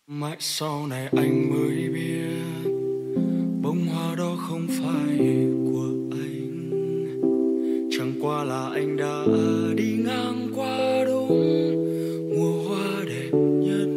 Mãi sau này anh mới biết bông hoa đó không phải của anh, chẳng qua là anh đã đi ngang qua đúng mùa hoa đẹp nhất.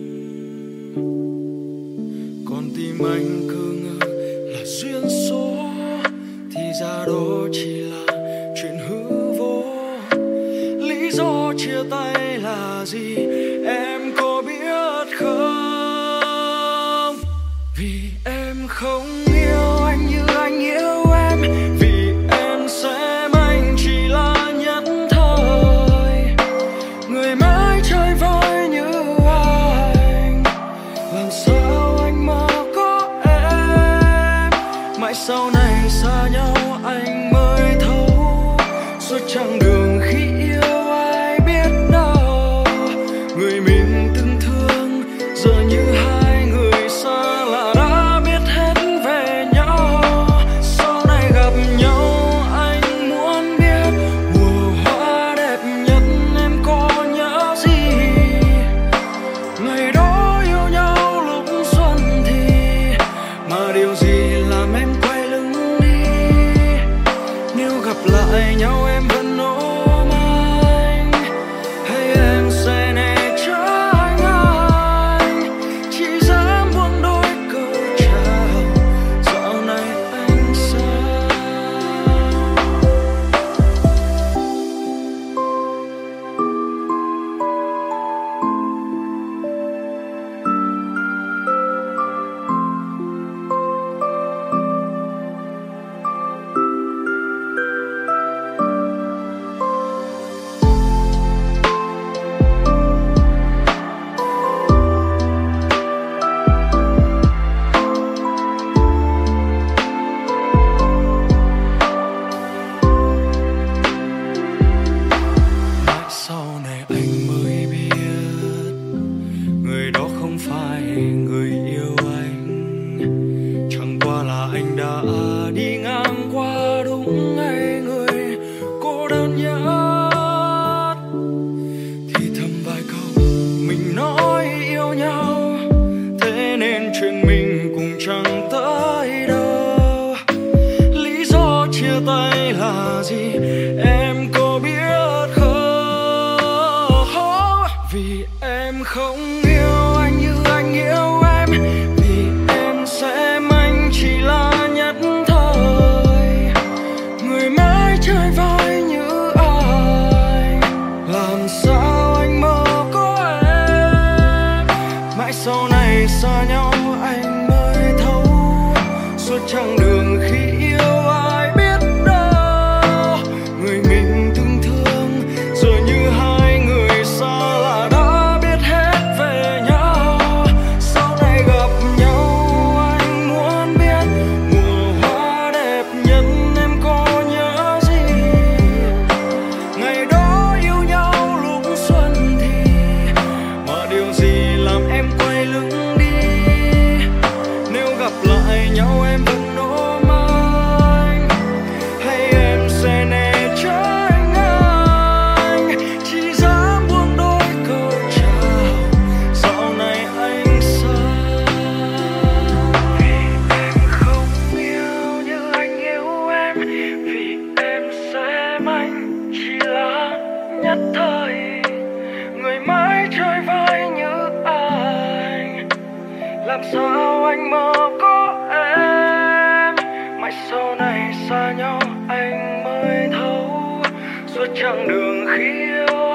Còn tim anh cứ ngỡ là duyên số, thì ra đó chỉ là chuyện hư vô. Lý do chia tay là gì em có biết không? Vì em không yêu anh như anh yêu em, vì em xem anh chỉ là nhất thời, người mãi chơi vơi như anh. Làm sao anh mà có em? Mãi sau này xa nhau anh mới thấu, suốt chặng đường khi yêu ai biết đâu, người mình từng thương giờ như hai người xa lạ đã biết hết về nhau. Sau này gặp nhau anh muốn biết mùa hoa đẹp nhất em có nhớ gì, ngày đó yêu nhau lúc xuân thì mà điều gì làm em quay lưng đi. Nếu gặp lại nhau em vẫn ôm anh, hay em sẽ né tránh anh, chỉ dám buông đôi câu chào dạo này anh sao. Mãi sau này anh mới biết người đó không phải người yêu anh, chẳng qua là anh đã đi ngang qua đúng ngày người cô đơn nhất. Thì thầm vài câu mình nói yêu nhau, thế nên chuyện mình cùng chẳng tới đâu. Lý do chia tay là gì em có biết không? Vì em không yêu anh như anh yêu em, vì em xem anh chỉ là nhất thời, người mãi chơi vơi như anh. Làm sao anh mơ có em? Mãi sau này xa nhau anh mới thấu, suốt chặng đường khi yêu ai biết đâu, người mình từng thương giờ như hai người xa lạ đã biết hết về nhau. Sau này gặp nhau anh muốn biết mùa hoa đẹp nhất em có nhớ gì, ngày đó yêu nhau lúc xuân thì mà điều gì làm em quay lưng đi. Nếu gặp lại nhau em vẫn ôm anh, hay em sẽ né tránh anh, chỉ dám buông đôi câu chào dạo này anh sao. Vì em không yêu như anh yêu em, vì em xem anh chỉ là nhất thời, người mãi chơi vơi như anh. Làm sao anh mơ có em? Mãi sau này xa nhau anh mới thấu, suốt chặng đường khi yêu